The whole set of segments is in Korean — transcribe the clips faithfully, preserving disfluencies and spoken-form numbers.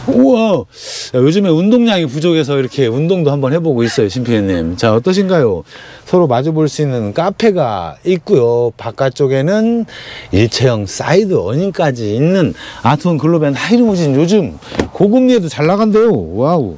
우와, 요즘에 운동량이 부족해서 이렇게 운동도 한번 해보고 있어요, 심피디님. 자, 어떠신가요? 서로 마주 볼 수 있는 카페가 있고요. 바깥쪽에는 일체형 사이드 어닝까지 있는 아트원 글로벤 하이리무진. 요즘 고금리에도 잘 나간대요. 와우.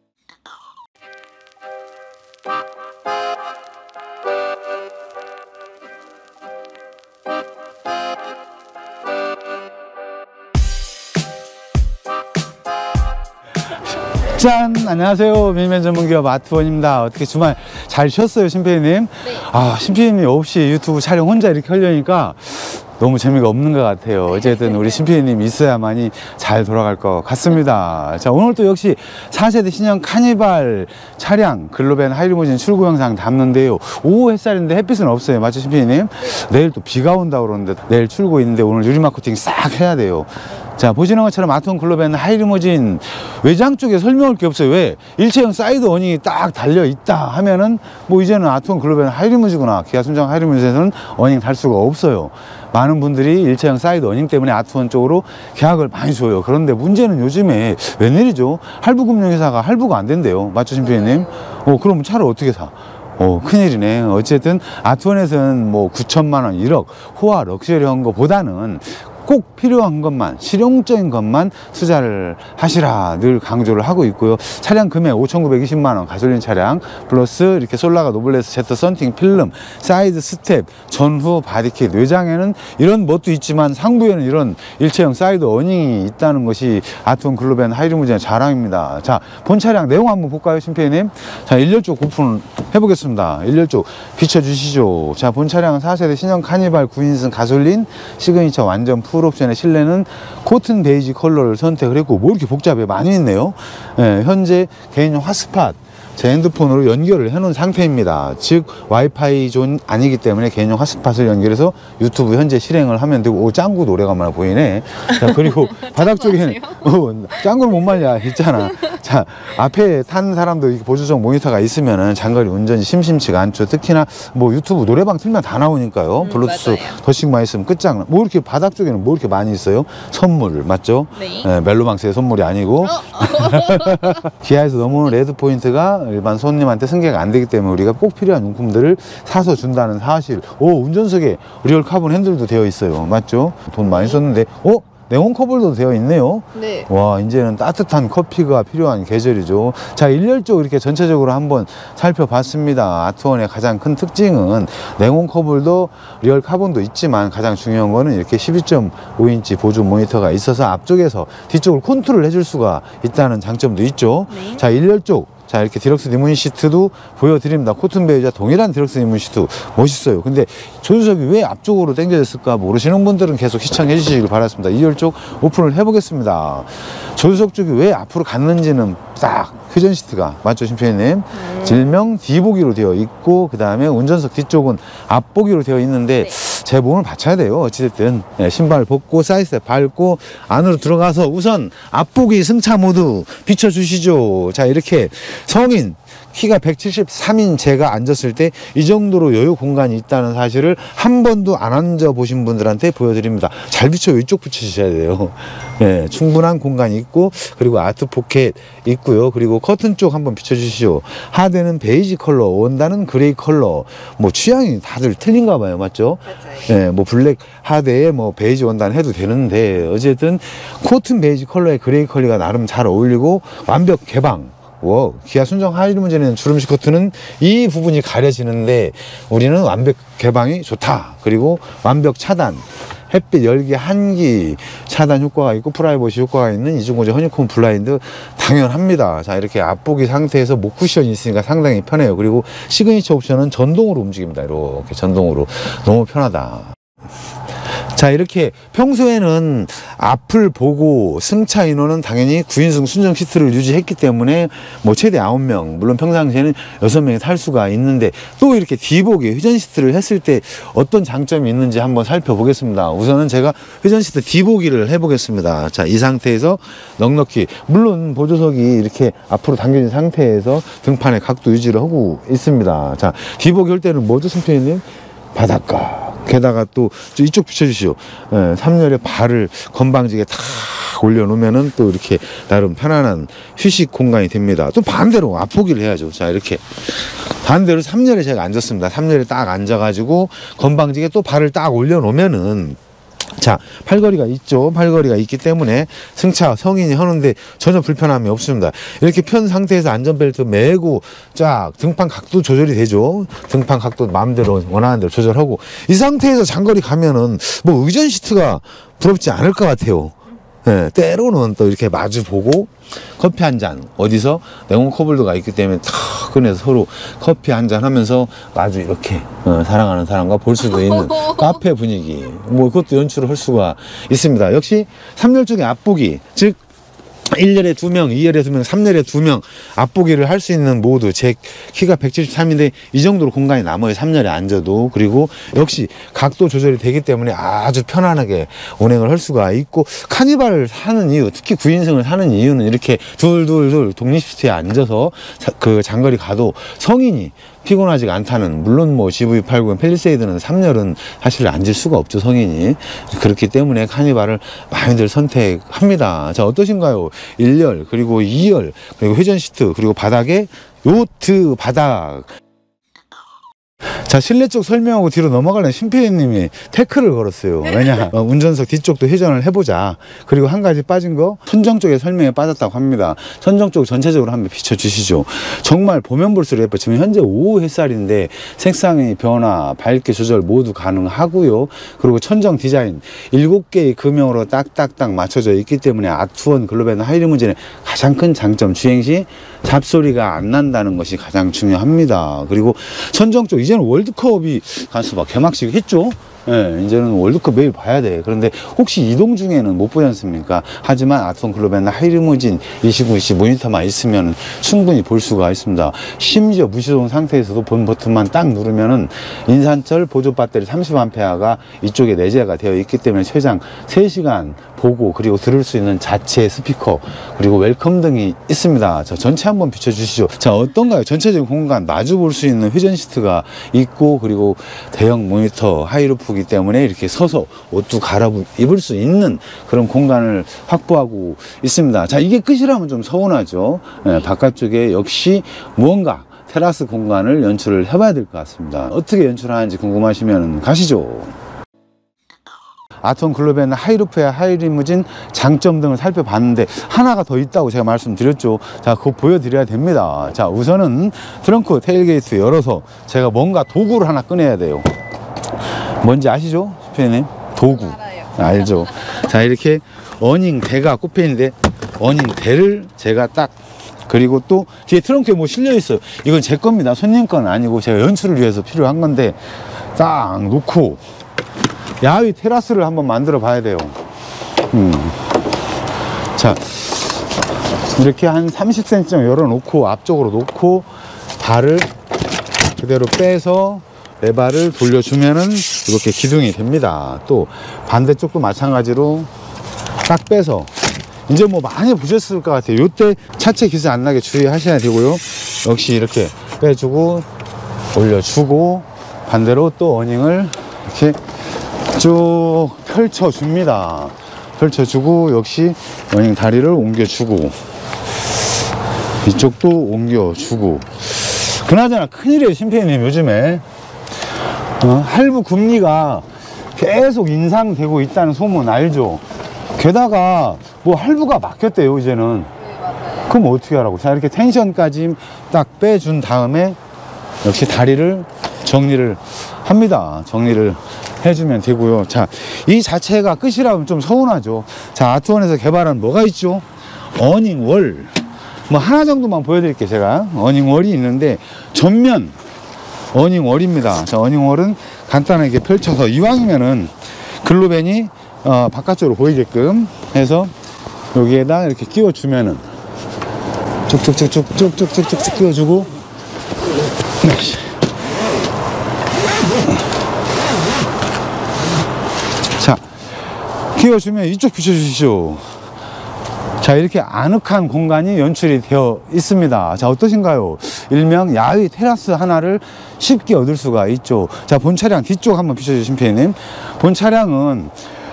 짠! 안녕하세요. 미니맨 전문기업 아트원입니다. 어떻게 주말 잘 쉬었어요, 심피디님? 네. 아, 심피디님 없이 유튜브 촬영 혼자 이렇게 하려니까 너무 재미가 없는 것 같아요. 어쨌든 우리 심피디님 있어야만이 잘 돌아갈 것 같습니다. 자, 오늘 또 역시 사 세대 신형 카니발 차량 글로벤 하이리무진 출고 영상 담는데요. 오후 햇살인데 햇빛은 없어요. 맞죠, 심피디님? 내일 또 비가 온다고 그러는데 내일 출고 있는데 오늘 유리막 코팅 싹 해야 돼요. 자, 보시는 것처럼 아트원 글로벤 하이리무진 외장 쪽에 설명할 게 없어요. 왜? 일체형 사이드 어닝이 딱 달려 있다 하면은 뭐 이제는 아트원 글로벤 하이리무진이구나. 기아 순정 하이리무진에서는 어닝 달 수가 없어요. 많은 분들이 일체형 사이드 어닝 때문에 아트원 쪽으로 계약을 많이 줘요. 그런데 문제는 요즘에 웬일이죠? 할부금융회사가 할부가 안 된대요. 맞죠, 심피디님? 어, 그럼 차를 어떻게 사? 어, 큰일이네. 어쨌든 아트원에서는 뭐 구천만 원, 일억 호화 럭셔리한 거보다는 꼭 필요한 것만, 실용적인 것만 투자를 하시라 늘 강조를 하고 있고요. 차량 금액 오천구백이십만 원 가솔린 차량 플러스 이렇게 솔라가 노블레스 제트 썬팅 필름, 사이드 스텝, 전후 바디킷, 외장에는 이런 멋도 있지만 상부에는 이런 일체형 사이드 어닝이 있다는 것이 아트원 글로벤 하이리무진의 자랑입니다. 자, 본 차량 내용 한번 볼까요, 심피디님? 자, 일렬 쪽 오픈 해보겠습니다. 일렬 쪽 비춰주시죠. 자, 본 차량은 사 세대 신형 카니발 구 인승 가솔린 시그니처 완전 풀옵션의 실내는 코튼 베이지 컬러를 선택을 했고, 뭐 이렇게 복잡해 많이 있네요. 예, 현재 개인용 핫스팟 제 핸드폰으로 연결을 해 놓은 상태입니다. 즉 와이파이 존 아니기 때문에 개인용 핫스팟을 연결해서 유튜브 현재 실행을 하면 되고. 오, 짱구 노래가 많아 보이네. 자, 그리고 바닥 쪽에는 어, 짱구를 못 말려 있잖아. 자, 앞에 탄 사람도 이렇게 보조적 모니터가 있으면은 장거리 운전이 심심치가 않죠. 특히나 뭐 유튜브 노래방 틀면 다 나오니까요. 음, 블루투스 더싱만 있으면 끝장나. 뭐 이렇게 바닥 쪽에는 뭐 이렇게 많이 있어요? 선물 맞죠? 네. 예, 멜로망스의 선물이 아니고. 어? 기아에서 넘어오는 레드 포인트가 일반 손님한테 승계가 안 되기 때문에 우리가 꼭 필요한 용품들을 사서 준다는 사실. 오, 운전석에 리얼 카본 핸들도 되어 있어요. 맞죠? 돈 많이 썼는데. 어? 네온 커버도 되어 있네요. 네. 와, 이제는 따뜻한 커피가 필요한 계절이죠. 자, 일렬 쪽 이렇게 전체적으로 한번 살펴봤습니다. 아트원의 가장 큰 특징은 네온 커버도 리얼 카본도 있지만 가장 중요한 거는 이렇게 십이 점 오 인치 보조 모니터가 있어서 앞쪽에서 뒤쪽을 컨트롤 해줄 수가 있다는 장점도 있죠. 네. 자, 일렬 쪽. 자, 이렇게 디럭스 리무진 시트도 보여드립니다. 코튼 베이지와 동일한 디럭스 리무진 시트 멋있어요. 근데 조수석이 왜 앞쪽으로 당겨졌을까 모르시는 분들은 계속 시청해 주시길 바랐습니다. 이열 쪽 오픈을 해보겠습니다. 조수석 쪽이 왜 앞으로 갔는지는 딱 회전 시트가 맞죠, 심피디님? 음. 질명 D보기로 되어 있고, 그 다음에 운전석 뒤쪽은 앞보기로 되어 있는데 네. 제 몸을 받쳐야 돼요. 어찌됐든 네, 신발 벗고 사이드 밟고 안으로 들어가서 우선 앞보기 승차 모드 비춰주시죠. 자, 이렇게 성인 키가 백칠십삼 인 제가 앉았을 때 이 정도로 여유 공간이 있다는 사실을 한 번도 안 앉아 보신 분들한테 보여드립니다. 잘 비춰요. 이쪽 비춰주셔야 돼요. 네, 충분한 공간이 있고, 그리고 아트 포켓 있고요. 그리고 커튼 쪽 한번 비춰주시죠. 하대는 베이지 컬러, 원단은 그레이 컬러. 뭐 취향이 다들 틀린가 봐요. 맞죠? 맞아요. 네, 뭐 블랙 하대에 뭐 베이지 원단 해도 되는데 어쨌든 코튼 베이지 컬러의 그레이 컬러가 나름 잘 어울리고 완벽 개방. 와, 기아 순정 하이리무진에는 주름식 커튼은 이 부분이 가려지는데 우리는 완벽 개방이 좋다. 그리고 완벽 차단, 햇빛 열기 한기 차단 효과가 있고 프라이버시 효과가 있는 이중고제 허니콤 블라인드 당연합니다. 자, 이렇게 앞보기 상태에서 목 쿠션이 있으니까 상당히 편해요. 그리고 시그니처 옵션은 전동으로 움직입니다. 이렇게 전동으로. 너무 편하다. 자, 이렇게 평소에는 앞을 보고 승차 인원은 당연히 구 인승 순정 시트를 유지했기 때문에 뭐 최대 아홉 명, 물론 평상시에는 여섯 명이 탈 수가 있는데 또 이렇게 D보기 회전 시트를 했을 때 어떤 장점이 있는지 한번 살펴보겠습니다. 우선은 제가 회전 시트 D보기를 해보겠습니다. 자, 이 상태에서 넉넉히, 물론 보조석이 이렇게 앞으로 당겨진 상태에서 등판의 각도 유지를 하고 있습니다. 자, D보기 할 때는 뭐죠, 심피디님? 바닷가. 게다가 또 이쪽 비춰주시오. 예, 삼 열에 발을 건방지게 탁 올려놓으면은 또 이렇게 나름 편안한 휴식 공간이 됩니다. 또 반대로 앞보기를 해야죠. 자, 이렇게 반대로 삼 열에 제가 앉았습니다. 삼 열에 딱 앉아가지고 건방지게 또 발을 딱 올려놓으면은, 자, 팔걸이가 있죠. 팔걸이가 있기 때문에 승차 성인이 하는데 전혀 불편함이 없습니다. 이렇게 편 상태에서 안전벨트 매고 쫙 등판 각도 조절이 되죠. 등판 각도 마음대로 원하는 대로 조절하고, 이 상태에서 장거리 가면은 뭐 의전 시트가 부럽지 않을 것 같아요. 네, 때로는 또 이렇게 마주 보고 커피 한 잔, 어디서 냉온 커블도가 있기 때문에 탁 꺼내서 서로 커피 한 잔 하면서 마주 이렇게 어, 사랑하는 사람과 볼 수도 있는 카페 분위기, 뭐 그것도 연출을 할 수가 있습니다. 역시 삼 열 쪽에 앞보기, 즉 일 열에 두 명, 이 열에 두 명, 삼 열에 두 명 앞보기를 할 수 있는 모드. 제 키가 백칠십삼인데 이 정도로 공간이 남아요. 삼 열에 앉아도. 그리고 역시 각도 조절이 되기 때문에 아주 편안하게 운행을 할 수가 있고, 카니발을 사는 이유, 특히 구 인승을 사는 이유는 이렇게 둘둘둘 독립 시트에 앉아서 자, 그 장거리 가도 성인이 피곤하지가 않다는, 물론 뭐 지브이 팔십, 팰리세이드는 삼 열은 사실 앉을 수가 없죠, 성인이. 그렇기 때문에 카니발을 많이들 선택합니다. 자, 어떠신가요? 일 열, 그리고 이 열, 그리고 회전 시트, 그리고 바닥에 요트 바닥. 자, 실내 쪽 설명하고 뒤로 넘어가려면 심피디님이 태클을 걸었어요. 왜냐, 어, 운전석 뒤쪽도 회전을 해보자. 그리고 한 가지 빠진 거, 천정 쪽에 설명에 빠졌다고 합니다. 천정 쪽 전체적으로 한번 비춰주시죠. 정말 보면 볼수록 예뻐요. 지금 현재 오후 햇살인데 색상의 변화, 밝기 조절 모두 가능하고요. 그리고 천정 디자인 일곱 개의 금형으로 딱딱딱 맞춰져 있기 때문에 아트원 글로벤 하이리무진의 가장 큰 장점, 주행 시 잡소리가 안 난다는 것이 가장 중요합니다. 그리고 천정 쪽, 이제는 월드컵이 간수 막 개막식 했죠. 예, 이제는 월드컵 매일 봐야 돼. 그런데 혹시 이동 중에는 못 보지 않습니까? 하지만 아트원 글로벤 하이리무진 이십구 인치 모니터만 있으면 충분히 볼 수가 있습니다. 심지어 무시동 상태에서도 본 버튼만 딱 누르면은 인산철 보조 배터리 삼십 암페어가 이쪽에 내재가 되어 있기 때문에 최장 세 시간 보고, 그리고 들을 수 있는 자체 스피커, 그리고 웰컴 등이 있습니다. 자, 전체 한번 비춰주시죠. 자, 어떤가요? 전체적인 공간 마주 볼 수 있는 회전 시트가 있고, 그리고 대형 모니터 하이루프이기 때문에 이렇게 서서 옷도 갈아입을 수 있는 그런 공간을 확보하고 있습니다. 자, 이게 끝이라면 좀 서운하죠. 네, 바깥쪽에 역시 무언가 테라스 공간을 연출을 해봐야 될 것 같습니다. 어떻게 연출하는지 궁금하시면 가시죠. 아트원 글로벤 하이루프의 하이리무진 장점 등을 살펴봤는데 하나가 더 있다고 제가 말씀드렸죠. 자, 그거 보여드려야 됩니다. 자, 우선은 트렁크 테일게이트 열어서 제가 뭔가 도구를 하나 꺼내야 돼요. 뭔지 아시죠? 슈퍼님? 도구. 알죠? 자, 이렇게 어닝 대가 꼽혀있는데 어닝 대를 제가 딱, 그리고 또 뒤에 트렁크에 뭐 실려 있어요. 이건 제 겁니다. 손님 건 아니고 제가 연출을 위해서 필요한 건데 딱 놓고 야외 테라스를 한번 만들어 봐야 돼요. 음. 자, 이렇게 한 삼십 센티미터 정도 열어 놓고 앞쪽으로 놓고 발을 그대로 빼서 레바를 돌려주면은 이렇게 기둥이 됩니다. 또 반대쪽도 마찬가지로 딱 빼서, 이제 뭐 많이 보셨을 것 같아요. 요때 차체 기스 안 나게 주의하셔야 되고요. 역시 이렇게 빼주고 올려주고, 반대로 또 어닝을 이렇게 쭉 펼쳐줍니다. 펼쳐주고 역시 어닝 다리를 옮겨주고 이쪽도 옮겨주고. 그나저나 큰일이에요, 심피디님. 요즘에 어, 할부 금리가 계속 인상되고 있다는 소문 알죠? 게다가 뭐 할부가 막혔대요, 이제는. 네, 맞아요. 그럼 어떻게 하라고? 자, 이렇게 텐션까지 딱 빼준 다음에 역시 다리를 정리를 합니다. 정리를 해주면 되고요. 자, 이 자체가 끝이라면 좀 서운하죠. 자, 아트원에서 개발한 뭐가 있죠? 어닝월. 뭐 하나 정도만 보여드릴게요. 제가 어닝월이 있는데 전면 어닝월입니다. 자, 어닝월은 간단하게 펼쳐서 이왕이면은 글로벤이 어, 바깥쪽으로 보이게끔 해서 여기에다 이렇게 끼워주면은 쭉쭉쭉쭉쭉쭉쭉쭉 끼워주고, 자, 끼워주면 이쪽 비춰주시죠. 자, 이렇게 아늑한 공간이 연출이 되어 있습니다. 자, 어떠신가요? 일명 야외 테라스 하나를 쉽게 얻을 수가 있죠. 자, 본 차량 뒤쪽 한번 비춰주신 피디님. 본 차량은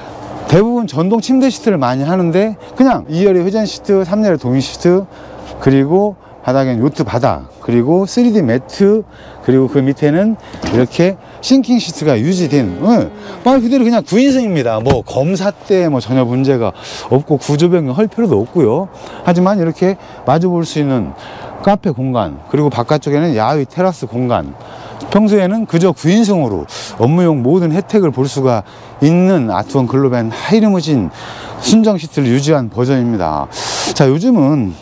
대부분 전동 침대 시트를 많이 하는데 그냥 이 열의 회전 시트, 삼 열의 동일 시트, 그리고 바닥엔 요트 바닥, 그리고 쓰리디 매트, 그리고 그 밑에는 이렇게 싱킹 시트가 유지된, 네, 말 그대로 그냥 구인승입니다. 뭐 검사 때 뭐 전혀 문제가 없고 구조 변경할 필요도 없고요. 하지만 이렇게 마주 볼 수 있는 카페 공간, 그리고 바깥쪽에는 야외 테라스 공간, 평소에는 그저 구인승으로 업무용 모든 혜택을 볼 수가 있는 아트원 글로벤 하이리무진 순정 시트를 유지한 버전입니다. 자, 요즘은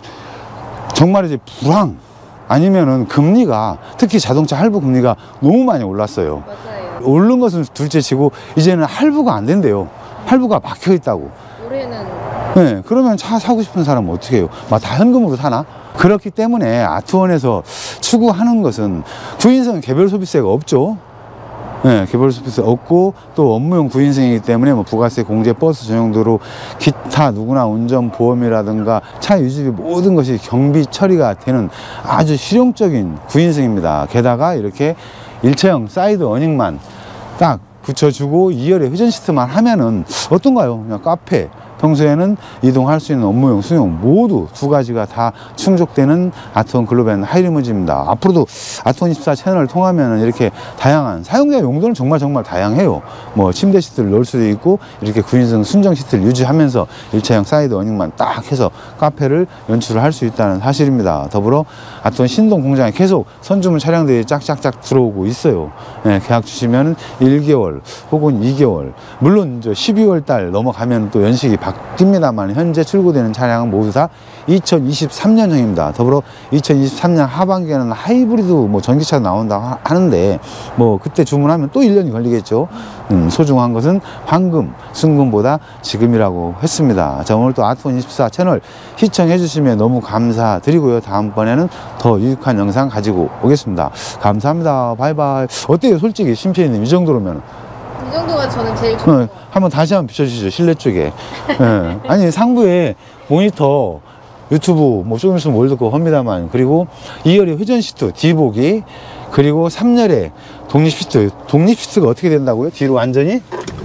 정말 이제 불황 아니면은 금리가, 특히 자동차 할부 금리가 너무 많이 올랐어요. 맞아요. 오른 것은 둘째 치고 이제는 할부가 안 된대요. 할부가 막혀 있다고. 올해는 네, 그러면 차 사고 싶은 사람은 어떻게 해요? 막 다 현금으로 사나? 그렇기 때문에 아트원에서 추구하는 것은 구인승은 개별 소비세가 없죠. 네, 개별 소비세 없고 또 업무용 구인승이기 때문에 뭐 부가세, 공제, 버스 전용도로, 기타 누구나 운전 보험이라든가 차 유지비 모든 것이 경비 처리가 되는 아주 실용적인 구인승입니다. 게다가 이렇게 일체형 사이드 어닝만 딱 붙여주고 이 열의 회전 시트만 하면은 어떤가요? 그냥 카페, 평소에는 이동할 수 있는 업무용, 수용 모두 두 가지가 다 충족되는 아트원 글로벤 하이리무진입니다. 앞으로도 아트원 이십사 채널을 통하면 이렇게 다양한 사용자 용도는 정말 정말 다양해요. 뭐 침대 시트를 넣을 수도 있고 이렇게 구인승 순정 시트를 유지하면서 일체형 사이드 어닝만 딱 해서 카페를 연출을 할 수 있다는 사실입니다. 더불어 아트원 신동 공장에 계속 선주문 차량들이 짝짝짝 들어오고 있어요. 네, 계약 주시면 일 개월 혹은 이 개월, 물론 저 십이월 달 넘어가면 또 연식이 바뀝니다만 현재 출고되는 차량은 모두 다 이천이십삼 년형입니다. 더불어 이천이십삼 년 하반기에는 하이브리드 뭐 전기차가 나온다고 하는데 뭐 그때 주문하면 또 일 년이 걸리겠죠. 음, 소중한 것은 황금, 순금보다 지금이라고 했습니다. 자, 오늘 또 아트원 이십사 채널 시청해 주시면 너무 감사드리고요. 다음번에는 더 유익한 영상 가지고 오겠습니다. 감사합니다. 바이바이. 어때요? 솔직히 심피디님 이 정도로면? 이 정도가 저는 제일 좋아요. 네, 한번 다시 한번 비춰주시죠. 실내 쪽에. 네. 아니, 상부에 모니터, 유튜브, 뭐 조금 있으면 월드컵 합니다만, 그리고 이 열의 회전 시트, 뒤보기, 그리고 삼 열의 독립 시트. 독립 시트가 어떻게 된다고요? 뒤로 완전히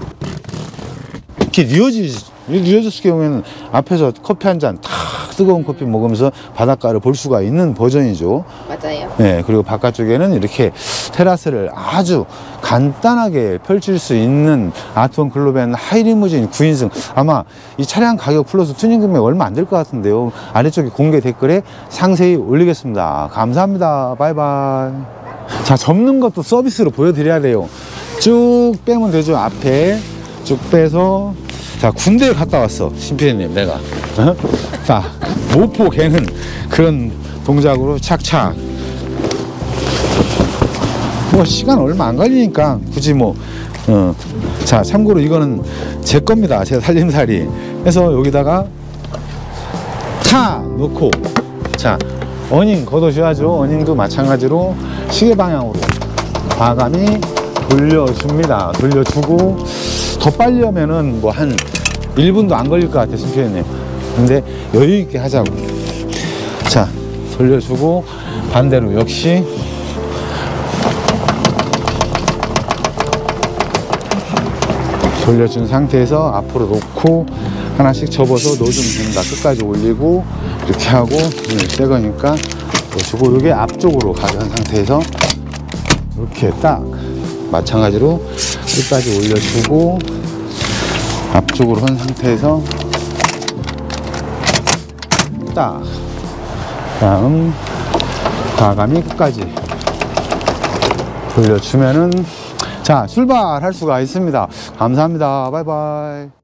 이렇게 뉘어지, 뉘어졌을 경우에는 앞에서 커피 한 잔 탁 뜨거운 커피 먹으면서 바닷가를 볼 수가 있는 버전이죠. 맞아요. 네, 그리고 바깥쪽에는 이렇게 테라스를 아주 간단하게 펼칠 수 있는 아트원 글로벤 하이리무진 구인승. 아마 이 차량 가격 플러스 튜닝 금액 얼마 안 될 것 같은데요. 아래쪽에 공개 댓글에 상세히 올리겠습니다. 감사합니다. 바이바이. 자, 접는 것도 서비스로 보여드려야 돼요. 쭉 빼면 되죠. 앞에 쭉 빼서. 자, 군대에 갔다 왔어, 심피디님, 내가. 어? 자, 모포 개는 그런 동작으로 착착. 뭐 시간 얼마 안 걸리니까 굳이 뭐. 어. 자, 참고로 이거는 제 겁니다. 제 살림살이. 그래서 여기다가 타 넣고, 자, 어닝 걷어줘야죠. 어닝도 마찬가지로 시계 방향으로 과감히 돌려줍니다. 돌려주고, 더 빨리 하면은 뭐 한 일 분도 안 걸릴 것 같아요, 심피디님. 근데 여유 있게 하자고. 자, 돌려주고, 반대로 역시 돌려준 상태에서 앞으로 놓고 하나씩 접어서 넣어주면 됩니다. 끝까지 올리고 이렇게 하고, 새 거니까 넣어주고, 이게 앞쪽으로 가져간 상태에서 이렇게 딱 마찬가지로 끝까지 올려주고, 앞쪽으로 한 상태에서 딱 다음 과감히 끝까지 돌려주면은 자, 출발할 수가 있습니다. 감사합니다. 바이바이.